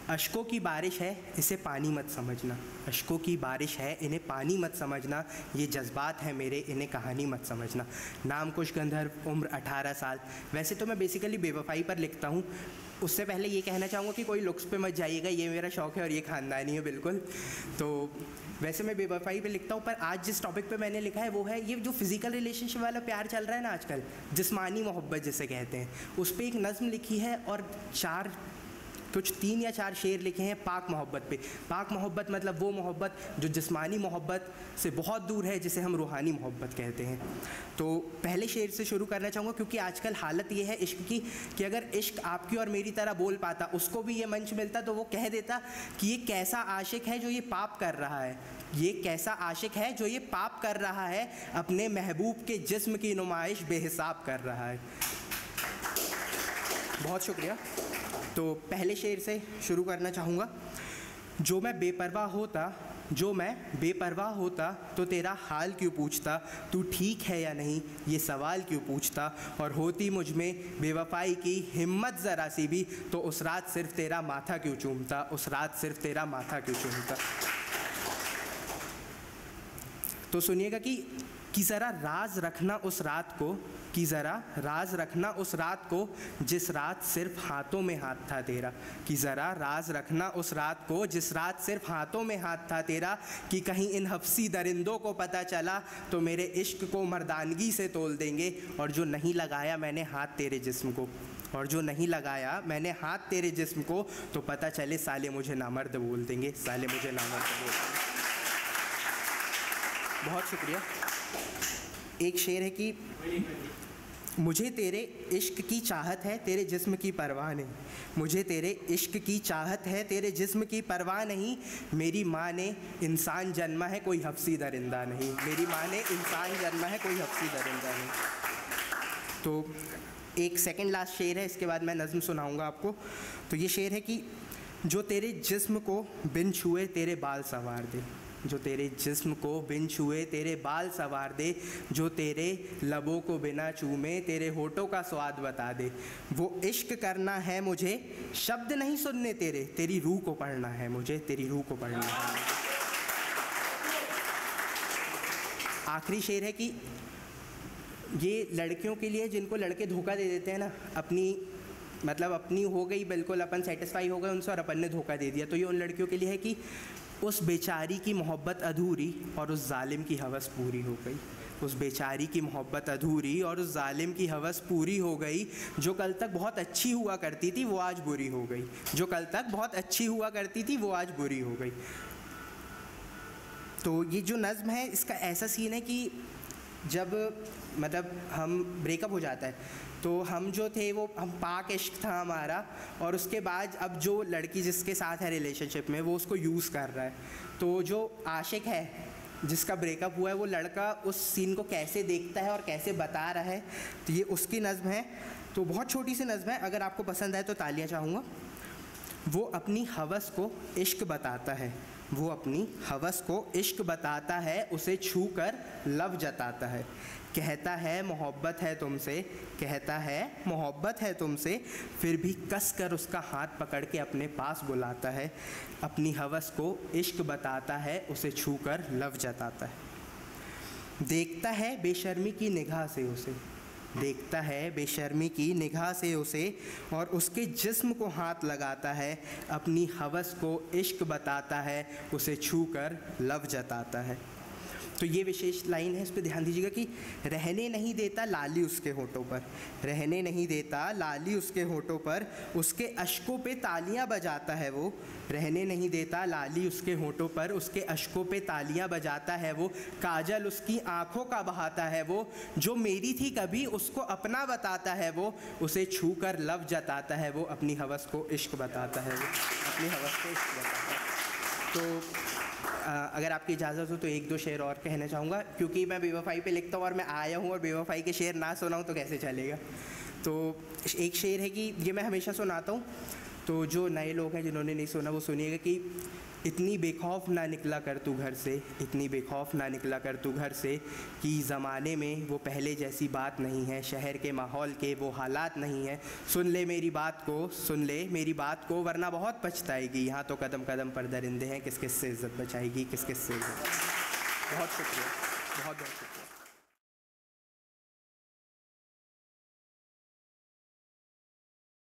अश्कों की बारिश है, इसे पानी मत समझना। अश्कों की बारिश है, इन्हें पानी मत समझना। ये जज्बात हैं मेरे, इन्हें कहानी मत समझना। नाम कुश, गंधर्व, उम्र 18 साल। वैसे तो मैं बेसिकली बेवफाई पर लिखता हूँ। उससे पहले ये कहना चाहूँगा कि कोई लुक्स पे मत जाइएगा, ये मेरा शौक़ है और ये ख़ानदानी है बिल्कुल। तो वैसे मैं बेवफाई पे लिखता हूँ, पर आज जिस टॉपिक पे मैंने लिखा है वो है ये जो फिज़िकल रिलेशनशिप वाला प्यार चल रहा है ना आजकल, जिस्मानी मोहब्बत जिसे कहते हैं, उस पर एक नज़्म लिखी है और कुछ 3 या 4 शेर लिखे हैं पाक मोहब्बत पे। पाक मोहब्बत मतलब वो मोहब्बत जो जिस्मानी मोहब्बत से बहुत दूर है, जिसे हम रूहानी मोहब्बत कहते हैं। तो पहले शेर से शुरू करना चाहूँगा, क्योंकि आजकल हालत ये है इश्क की कि अगर इश्क आपकी और मेरी तरह बोल पाता, उसको भी ये मंच मिलता, तो वो कह देता कि ये कैसा आशिक है जो ये पाप कर रहा है, ये कैसा आशिक है जो ये पाप कर रहा है, अपने महबूब के जिस्म की नुमाइश बेहिसाब कर रहा है। बहुत शुक्रिया। तो पहले शेर से शुरू करना चाहूँगा। जो मैं बेपरवाह होता तो तेरा हाल क्यों पूछता, तू ठीक है या नहीं ये सवाल क्यों पूछता, और होती मुझ में बेवफाई की हिम्मत ज़रा सी भी, तो उस रात सिर्फ तेरा माथा क्यों चूमता, उस रात सिर्फ तेरा माथा क्यों चूमता। तो सुनिएगा कि ज़रा राज रखना उस रात को, कि ज़रा राज रखना उस रात को जिस रात सिर्फ हाथों में हाथ था तेरा, कि ज़रा राज रखना उस रात को जिस रात सिर्फ हाथों में हाथ था तेरा, कि कहीं इन हफ्सी दरिंदों को पता चला तो मेरे इश्क को मर्दानगी से तोल देंगे, और जो नहीं लगाया मैंने हाथ तेरे जिस्म को, और जो नहीं लगाया मैंने हाथ तेरे जिस्म को, तो पता चले साले मुझे नामर्द बोल देंगे, साले मुझे नामर्द बोल देंगे। बहुत शुक्रिया। एक शेर है कि मुझे तेरे इश्क की चाहत है, तेरे जिस्म की परवाह नहीं, मुझे तेरे इश्क की चाहत है, तेरे जिस्म की परवाह नहीं, मेरी माँ ने इंसान जन्मा है कोई हफ्सी दरिंदा नहीं, मेरी माँ ने इंसान जन्मा है कोई हफ्सी दरिंदा नहीं। तो एक सेकंड लास्ट शेर है, इसके बाद मैं नज़्म सुनाऊंगा आपको। तो ये शेर है कि जो तेरे जिस्म को बिन छुए तेरे बाल संवार दे, जो तेरे जिस्म को बिन छुए तेरे बाल संवार दे, जो तेरे लबों को बिना चूमे तेरे होठों का स्वाद बता दे, वो इश्क करना है मुझे, शब्द नहीं सुनने तेरे, तेरी रूह को पढ़ना है मुझे, तेरी रूह को पढ़ना है। आखिरी शेर है कि ये लड़कियों के लिए जिनको लड़के धोखा दे देते हैं ना, अपनी हो गई बिल्कुल, अपन सेटिस्फाई हो गए उनसे और अपन ने धोखा दे दिया, तो ये उन लड़कियों के लिए है कि उस बेचारी की मोहब्बत अधूरी और उस जालिम की हवस पूरी हो गई, उस बेचारी की मोहब्बत अधूरी और उस जालिम की हवस पूरी हो गई, जो कल तक बहुत अच्छी हुआ करती थी वो आज बुरी हो गई, जो कल तक बहुत अच्छी हुआ करती थी वो आज बुरी हो गई। तो ये जो नज़्म है इसका ऐसा सीन है कि जब हम ब्रेकअप हो जाता है तो हम जो थे वो हम पाक इश्क था हमारा, और उसके बाद अब जो लड़की जिसके साथ है रिलेशनशिप में वो उसको यूज़ कर रहा है, तो जो आशिक है जिसका ब्रेकअप हुआ है वो लड़का उस सीन को कैसे देखता है और कैसे बता रहा है, तो ये उसकी नज़्म है। तो बहुत छोटी सी नज़्म है, अगर आपको पसंद आए तो तालियां चाहूँगा। वो अपनी हवस को इश्क बताता है, वो अपनी हवस को इश्क बताता है, उसे छू कर लव जताता है, कहता है मोहब्बत है तुमसे, कहता है मोहब्बत है तुमसे, फिर भी कस कर उसका हाथ पकड़ के अपने पास बुलाता है, अपनी हवस को इश्क बताता है, उसे छू कर लव जताता है। देखता है बेशर्मी की निगाह से उसे, देखता है बेशर्मी की निगाह से उसे, और उसके जिस्म को हाथ लगाता है, अपनी हवस को इश्क बताता है, उसे छू कर लव जताता है। तो ये विशेष लाइन है, इस पर ध्यान दीजिएगा कि रहने नहीं देता लाली उसके होठों पर, रहने नहीं देता लाली उसके होठों पर, उसके अश्कों पे तालियां बजाता है वो, रहने नहीं देता लाली उसके होठों पर, उसके अश्कों पे तालियां बजाता है वो, काजल उसकी आंखों का बहाता है वो, जो मेरी थी कभी उसको अपना बताता है वो, उसे छू कर लव जताता है वो, अपनी हवस को इश्क बताता है वो, अपनी हवस को इश्क बताता है। तो अगर आपकी इजाज़त हो तो 1-2 शेर और कहना चाहूँगा, क्योंकि मैं बेवफाई पे लिखता हूँ और मैं आया हूँ और बेवफाई के शेर ना सुनाऊँ तो कैसे चलेगा। तो एक शेर है कि ये मैं हमेशा सुनाता हूँ, तो जो नए लोग हैं जिन्होंने नहीं सुना वो सुनिएगा कि इतनी बेखौफ ना निकला कर तू घर से, इतनी बेखौफ ना निकला कर तू घर से, कि ज़माने में वो पहले जैसी बात नहीं है, शहर के माहौल के वो हालात नहीं है। सुन ले मेरी बात को, सुन ले मेरी बात को, वरना बहुत पछताएगी। यहाँ तो कदम कदम पर दरिंदे हैं, किस किस से इज़्ज़त बचाएगी, किस किस से इज़्ज़त। बहुत शुक्रिया, बहुत बहुत शुक्रिया।